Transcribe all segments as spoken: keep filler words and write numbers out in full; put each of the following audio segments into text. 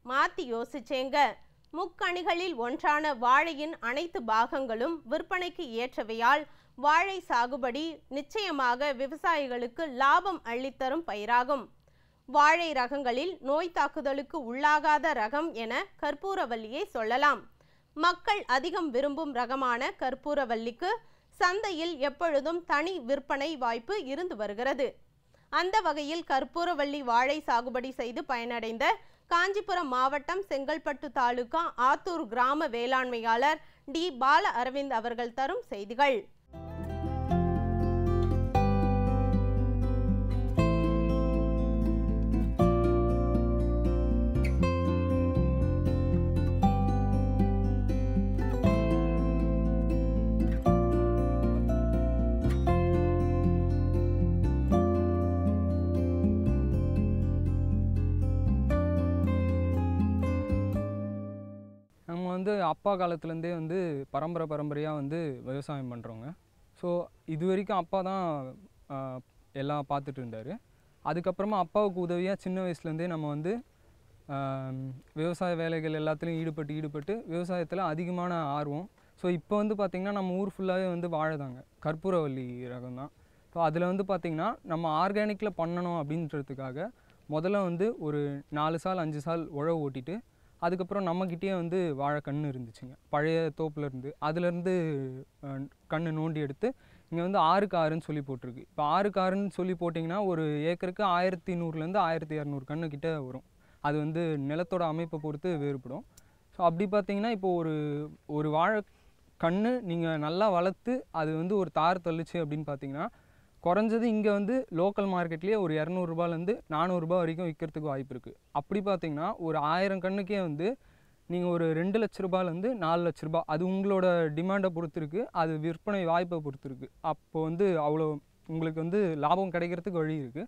மாத்தி யோசிச்சேங்க. முக்கணிகளில் ஒன்றான வாழையின் அனைத்து பாகங்களும் விற்பனைக்கு ஏற்றவையால் வாழை சாகுபடி நிச்சயமாக விவசாயிகளுக்கு லாபம் அள்ளித்தரும் பயிராகும். வாழை ரகங்களில் நோய் தாக்குதலுக்கு உள்ளாகாத ரகம் என கற்பூரவல்லியை சொல்லலாம். மக்கள் அதிகம் விரும்பும் ரகமான கற்பூரவல்லிக்கு சந்தையில் எப்பொழுதும் தனி விற்பனை வாய்ப்பு இருந்து வருகிறது. அந்த வகையில் கற்பூரவல்லி வாழை சாகுபடி செய்து பயனடைந்த காஞ்சிபுரம் மாவட்டம் செங்கல்பட்டு தாலுகா ஆத்தூர் கிராம வேளாண்மையாளர் டி பால அரவிந்த் அவர்கள் தரும் செய்திகள். நம்ம வந்து அப்பா காலத்துலேருந்தே வந்து பரம்பரை பரம்பரையாக வந்து விவசாயம் பண்ணுறோங்க. ஸோ இது வரைக்கும் அப்பா தான் எல்லாம் பார்த்துட்டு இருந்தார். அதுக்கப்புறமா அப்பாவுக்கு உதவியாக சின்ன வயசுலேருந்தே நம்ம வந்து விவசாய வேலைகள் எல்லாத்துலேயும் ஈடுபட்டு ஈடுபட்டு விவசாயத்தில் அதிகமான ஆர்வம். ஸோ இப்போ வந்து பார்த்திங்கன்னா நம்ம ஊர் ஃபுல்லாகவே வந்து வாழைதாங்க, கற்பூரவல்லி ரகம் தான். ஸோ அதில் வந்து பார்த்திங்கன்னா நம்ம ஆர்கானிக்கில் பண்ணணும் அப்படின்றதுக்காக முதல்ல வந்து ஒரு நாலு சால் அஞ்சு சால் உழவு ஓட்டிட்டு அதுக்கப்புறம் நம்மக்கிட்டே வந்து வாழை கன்று இருந்துச்சுங்க, பழைய தோப்பில் இருந்து. அதுலேருந்து கன்று நோண்டி எடுத்து இங்கே வந்து ஆறுக்கு ஆறுன்னு சொல்லி போட்டிருக்கு. இப்போ ஆறுக்கு ஆறுன்னு சொல்லி போட்டிங்கன்னா ஒரு ஏக்கருக்கு ஆயிரத்தி நூறுலேருந்து ஆயிரத்தி இரநூறு கன்று கிட்டே வரும். அது வந்து நிலத்தோட அமைப்பை பொறுத்து வேறுபடும். ஸோ அப்படி பார்த்திங்கன்னா இப்போது ஒரு ஒரு வாழை கன்று நீங்கள் நல்லா வளர்த்து அது வந்து ஒரு தார் தள்ளுச்சு அப்படின்னு பார்த்திங்கன்னா குறைஞ்சது இங்கே வந்து லோக்கல் மார்க்கெட்லேயே ஒரு இரநூறுபாலேருந்து நானூறுரூபா வரைக்கும் விற்கிறதுக்கு வாய்ப்பு இருக்குது. அப்படி பார்த்திங்கன்னா ஒரு ஆயிரம் கண்ணுக்கே வந்து நீங்கள் ஒரு ரெண்டு லட்ச ரூபாலேருந்து நாலு லட்ச ரூபா, அது உங்களோட டிமாண்டை பொறுத்து இருக்குது, அது விற்பனை வாய்ப்பை பொறுத்து இருக்குது. அப்போ வந்து அவ்வளோ உங்களுக்கு வந்து லாபம் கிடைக்கிறதுக்கு வழி இருக்குது.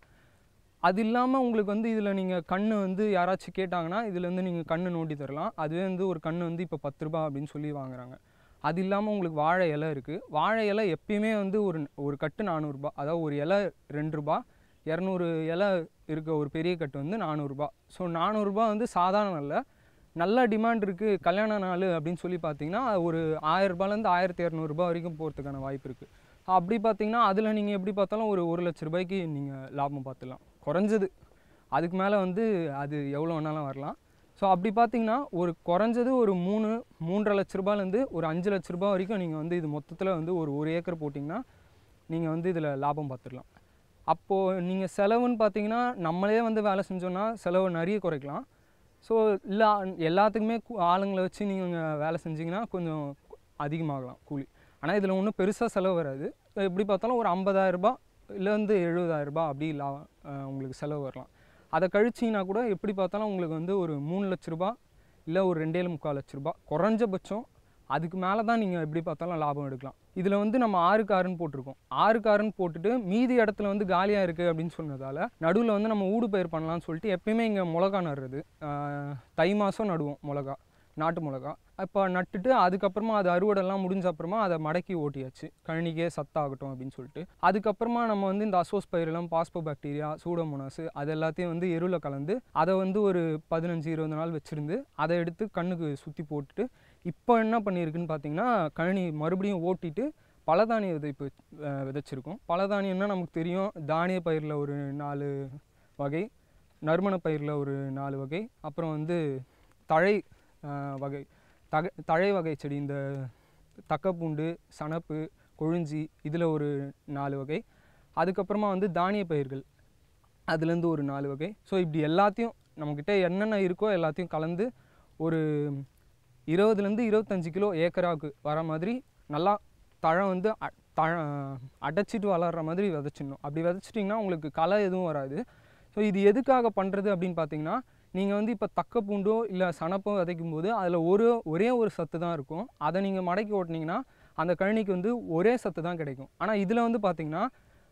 அது இல்லாமல் உங்களுக்கு வந்து இதில் நீங்கள் கன்று வந்து யாராச்சும் கேட்டாங்கன்னா இதுலேருந்து நீங்கள் கன்று நோண்டி தரலாம். அதுவே வந்து ஒரு கன்று வந்து இப்போ பத்து ரூபா அப்படின்னு சொல்லி வாங்குறாங்க. அது இல்லாமல் உங்களுக்கு வாழை இலை இருக்குது. வாழை இலை எப்பயுமே வந்து ஒரு ஒரு கட்டு நானூறுரூபா, அதாவது ஒரு இலை ரெண்டு ரூபா, இரநூறு இலை இருக்க ஒரு பெரிய கட்டு வந்து நானூறுரூபா. ஸோ நானூறுரூபா வந்து சாதாரண இல்லை, நல்ல டிமாண்ட் இருக்குது. கல்யாண நாள் அப்படின்னு சொல்லி பார்த்தீங்கன்னா ஒரு ஆயிரரூபாலேருந்து ஆயிரத்தி இரநூறுபா வரைக்கும் போகிறதுக்கான வாய்ப்பு இருக்குது. அப்படி பார்த்தீங்கன்னா அதில் நீங்கள் எப்படி பார்த்தாலும் ஒரு ஒரு லட்ச ரூபாய்க்கு நீங்கள் லாபம் பார்த்துடலாம் குறைஞ்சது. அதுக்கு மேலே வந்து அது எவ்வளோ வேணாலும் வரலாம். ஸோ அப்படி பார்த்தீங்கன்னா ஒரு குறைஞ்சது ஒரு மூணு மூன்றரை லட்ச ரூபாலேருந்து ஒரு அஞ்சு லட்ச ரூபா வரைக்கும் நீங்கள் வந்து இது மொத்தத்தில் வந்து ஒரு ஒரு ஏக்கர் போட்டிங்கன்னா நீங்கள் வந்து இதில் லாபம் பார்த்துடலாம். அப்போது நீங்கள் செலவுன்னு பார்த்தீங்கன்னா நம்மளே வந்து வேலை செஞ்சோன்னா செலவு நிறைய குறைக்கலாம். ஸோ இல்லை எல்லாத்துக்குமே ஆளுங்களை வச்சு நீங்கள் வேலை செஞ்சிங்கன்னா கொஞ்சம் அதிகமாகலாம் கூலி. ஆனால் இதில் ஒன்றும் பெருசாக செலவு வராது. எப்படி பார்த்தாலும் ஒரு ஐம்பதாயிரரூபா இல்லைருந்து எழுபதாயிரரூபா அப்படி லா உங்களுக்கு செலவு வரலாம். அதை கழிச்சிங்கன்னா கூட எப்படி பார்த்தாலும் உங்களுக்கு வந்து ஒரு மூணு லட்ச ரூபா இல்லை ஒரு ரெண்டே முக்கால் லட்ச ரூபா குறைஞ்சபட்சம். அதுக்கு மேலே தான் நீங்கள் எப்படி பார்த்தாலும் லாபம் எடுக்கலாம். இதில் வந்து நம்ம ஆறுக்கு ஆறுன்னு போட்டிருக்கோம். ஆறுக்கு ஆறுன்னு போட்டுட்டு மீதி இடத்துல வந்து காலியாக இருக்குது அப்படின்னு சொன்னதால் நடுவில் வந்து நம்ம ஊடு பயிர் பண்ணலான்னு சொல்லிட்டு எப்பயுமே இங்கே மிளகா நடுறது தை மாதம் நடுவோம் மிளகா, நாட்டு மிளகா. இப்போ நட்டுட்டு அதுக்கப்புறமா அது அறுவடைலாம் முடிஞ்ச அப்புறமா அதை மடக்கி ஓட்டியாச்சு, கழனிக்கே சத்தாகட்டும் அப்படின்னு சொல்லிட்டு. அதுக்கப்புறமா நம்ம வந்து இந்த அசோஸ் பயிரெல்லாம் பாஸ்போ பாக்டீரியா, சூடோமோனாஸ் அது எல்லாத்தையும் வந்து எருவில் கலந்து அதை வந்து ஒரு பதினஞ்சு இருபது நாள் வச்சுருந்து அதை எடுத்து கண்ணுக்கு சுற்றி போட்டுட்டு இப்போ என்ன பண்ணியிருக்குன்னு பார்த்தீங்கன்னா கழனி மறுபடியும் ஓட்டிட்டு பலதானிய விதைப்பு விதைச்சிருக்கோம். பலதானியம்னா நமக்கு தெரியும், தானிய பயிரில் ஒரு நாலு வகை, நறுமண பயிரில் ஒரு நாலு வகை, அப்புறம் வந்து தழை வகை தக தழை வகை செடி, இந்த தக்கப்பூண்டு, சணப்பு, கொழிஞ்சி இதில் ஒரு நாலு வகை, அதுக்கப்புறமா வந்து தானிய பயிர்கள் அதுலேருந்து ஒரு நாலு வகை. ஸோ இப்படி எல்லாத்தையும் நம்மக்கிட்ட என்னென்ன இருக்கோ எல்லாத்தையும் கலந்து ஒரு இருபதுலேருந்து இருபத்தஞ்சி கிலோ ஏக்கராவுக்கு வர மாதிரி நல்லா தழை வந்து தழ அடைச்சிட்டு வளர்கிற மாதிரி விதைச்சிடணும். அப்படி விதைச்சிட்டிங்கன்னா உங்களுக்கு களை எதுவும் வராது. ஸோ இது எதுக்காக பண்ணுறது அப்படின்னு பார்த்தீங்கன்னா, நீங்கள் வந்து இப்போ தக்க பூண்டோ இல்லை சணப்போ விதைக்கும் போது அதில் ஒரு ஒரே ஒரு சத்து தான் இருக்கும். அதை நீங்கள் மடக்கி ஓட்டினீங்கன்னா அந்த கழனிக்கு வந்து ஒரே சத்து தான் கிடைக்கும். ஆனால் இதில் வந்து பார்த்திங்கன்னா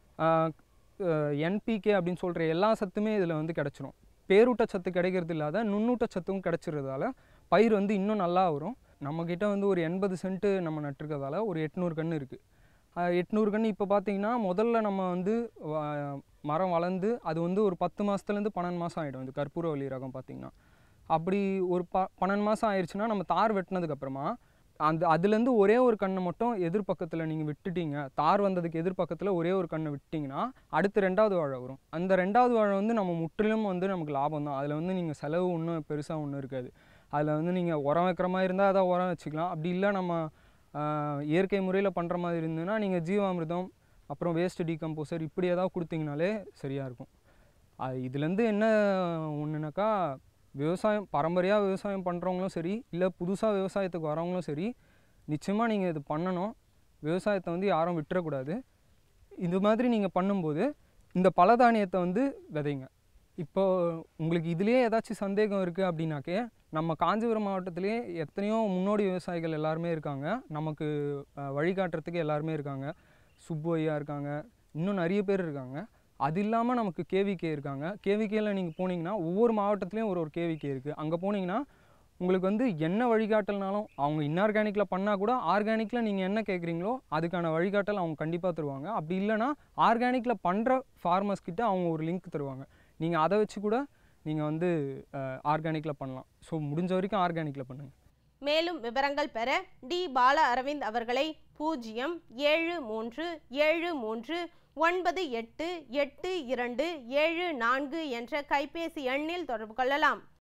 என்பிகே அப்படின்னு சொல்கிற எல்லா சத்துமே இதில் வந்து கிடச்சிரும். பேரூட்ட சத்து கிடைக்கிறது இல்லாத நுண்ணூட்ட சத்தும் கிடச்சிறதால பயிர் வந்து இன்னும் நல்லா வரும். நம்மக்கிட்ட வந்து ஒரு எண்பது சென்ட்டு நம்ம நட்டுருக்கிறதால ஒரு எட்நூறு கன்று இருக்குது. எட்நூறு கன்று இப்போ பார்த்திங்கன்னா முதல்ல நம்ம வந்து மரம் வளர்ந்து அது வந்து ஒரு பத்து மாதத்துலேருந்து பன்னெண்டு மாதம் ஆகிடும். இந்த கற்பூரவல்லி ரகம் பார்த்திங்கன்னா அப்படி ஒரு ப பன்னெண்டு மாதம் ஆயிடுச்சுன்னா நம்ம தார் வெட்டினதுக்கப்புறமா அந்த அதுலேருந்து ஒரே ஒரு கண்ணை மட்டும் எதிர்பக்கத்தில் நீங்கள் விட்டுட்டீங்க, தார் வந்ததுக்கு எதிர்பக்கத்தில் ஒரே ஒரு கண்ணை விட்டிங்கன்னா அடுத்து ரெண்டாவது வாழை வரும். அந்த ரெண்டாவது வாழை வந்து நம்ம முற்றிலும் வந்து நமக்கு லாபம் தான். அதில் வந்து நீங்கள் செலவு ஒன்றும் பெருசாக ஒன்றும் இருக்காது. அதில் வந்து நீங்கள் உரம் வைக்கிற மாதிரி இருந்தால் அதை உரம் வச்சுக்கலாம். அப்படி இல்லை நம்ம இயற்கை முறையில் பண்ணுற மாதிரி இருந்ததுன்னா நீங்கள் ஜீவாமிர்தம் அப்புறம் வேஸ்ட் டீகம்போசர் இப்படி ஏதாவது கொடுத்தீங்கனாலே சரியாக இருக்கும். அது இதுலேருந்து என்ன ஒன்றுனாக்கா, விவசாயம் பரம்பரையாக விவசாயம் பண்ணுறவங்களும் சரி, இல்லை புதுசாக விவசாயத்துக்கு வரவங்களும் சரி, நிச்சயமாக நீங்கள் இது பண்ணணும். விவசாயத்தை வந்து யாரும் விட்டுறக்கூடாது. இது மாதிரி நீங்கள் பண்ணும்போது இந்த பலதானியத்தை வந்து விதைங்க. இப்போ உங்களுக்கு இதுலேயே ஏதாச்சும் சந்தேகம் இருக்குது அப்படின்னாக்கே, நம்ம காஞ்சிபுரம் மாவட்டத்திலே எத்தனையோ முன்னோடி விவசாயிகள் எல்லாருமே இருக்காங்க. நமக்கு வழிகாட்டுறதுக்கு எல்லாருமே இருக்காங்க. சுப்பு ஐயா இருக்காங்க, இன்னும் நிறைய பேர் இருக்காங்க. அது இல்லாமல் நமக்கு கேவிகே இருக்காங்க. கேவிகேயில் நீங்கள் போனீங்கன்னா ஒவ்வொரு மாவட்டத்துலேயும் ஒரு ஒரு கேவிகே இருக்குது. அங்கே போனீங்கன்னா உங்களுக்கு வந்து என்ன வழிகாட்டல்னாலும், அவங்க இன்ஆர்கானிக்கில் பண்ணால் கூட ஆர்கானிக்கில் நீங்கள் என்ன கேட்குறீங்களோ அதுக்கான வழிகாட்டல் அவங்க கண்டிப்பாக தருவாங்க. அப்படி இல்லைனா ஆர்கானிக்கில் பண்ணுற ஃபார்மர்ஸ் கிட்ட அவங்க ஒரு லிங்க் தருவாங்க. நீங்கள் அதை வச்சு கூட நீங்கள் வந்து ஆர்கானிக்கில் பண்ணலாம். ஸோ முடிஞ்ச வரைக்கும் ஆர்கானிக்கில் பண்ணுங்கள். மேலும் விவரங்கள் பெற டி பால அரவிந்த் அவர்களை பூஜ்ஜியம் ஏழு மூன்று ஏழு மூன்று ஒன்பது எட்டு எட்டு இரண்டு ஏழு நான்கு என்ற கைபேசி எண்ணில் தொடர்பு கொள்ளலாம்.